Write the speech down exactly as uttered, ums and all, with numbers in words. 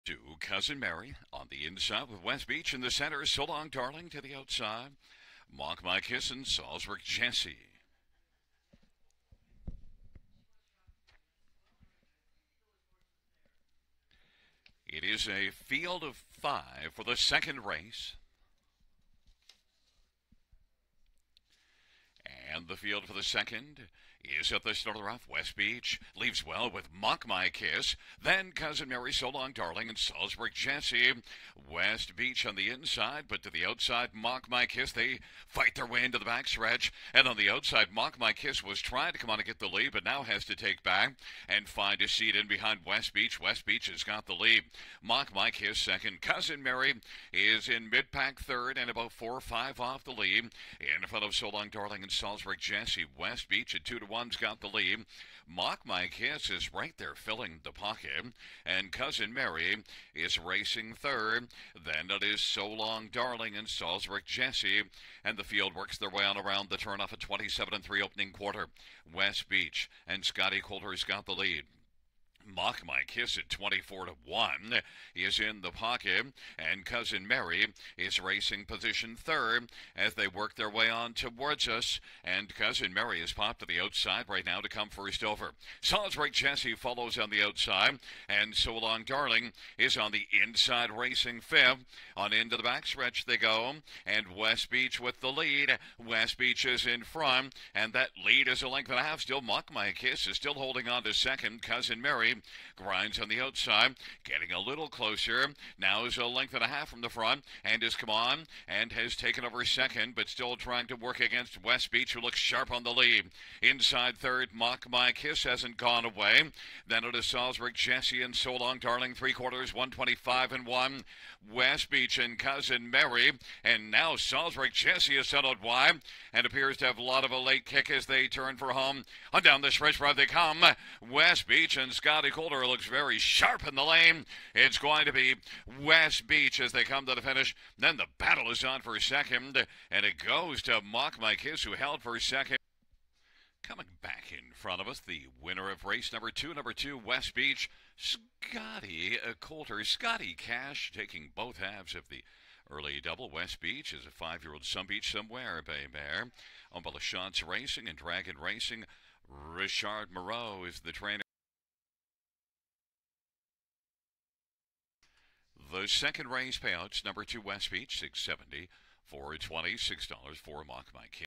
To Cousin Mary on the inside with West Beach in the center. So Long Darling to the outside. Mock My Kiss and Salzburg Jesse. It is a field of five for the second race. And the field for the second is at the start of the rough. West Beach leaves well with Mock My Kiss. Then Cousin Mary, So Long Darling, and Salzburg Jesse. West Beach on the inside, but to the outside, Mock My Kiss. They fight their way into the backstretch. And on the outside, Mock My Kiss was trying to come on and get the lead, but now has to take back and find a seat in behind West Beach. West Beach has got the lead. Mock My Kiss second. Cousin Mary is in mid-pack third and about four or five off the lead. In front of So Long Darling and Salzburg Jesse. West Beach at two to one's got the lead. Mock My Kiss is right there filling the pocket. And Cousin Mary is racing third. Then it is So Long Darling and Salzburg Jesse. And the field works their way on around the turnoff at twenty-seven and three opening quarter. West Beach and Scotty Coulter's got the lead. Mock My Kiss at twenty-four to one is in the pocket, and Cousin Mary is racing position third as they work their way on towards us, and Cousin Mary has popped to the outside right now to come first over. Salzburg Jesse follows on the outside, and So Long Darling is on the inside racing fifth. On into the backstretch they go, and West Beach with the lead. West Beach is in front, and that lead is a length and a half. Still Mock My Kiss is still holding on to second. Cousin Mary grinds on the outside, getting a little closer. Now is a length and a half from the front, and has come on and has taken over second, but still trying to work against West Beach, who looks sharp on the lead. Inside third, Mock My Kiss hasn't gone away. Then it is Salzburg Jesse and So Long Darling, three quarters, one twenty-five and one. West Beach and Cousin Mary, and now Salzburg Jesse is settled wide and appears to have a lot of a late kick as they turn for home. On down the stretch where they come, West Beach and Scotty Coulter looks very sharp in the lane. It's going to be West Beach as they come to the finish. Then the battle is on for second, and it goes to Mock My Kiss, who held for second. Coming back in front of us, the winner of race number two, number two, West Beach, Scotty Coulter. Scotty Cash taking both halves of the early double. West Beach is a five-year-old Some Beach Somewhere bay mare. Owned by LaChance Racing and Dragon Racing. Richard Moreau is the trainer. The second race payouts, number two, West Beach, six seventy, four twenty, six dollars for Mock My Kiss.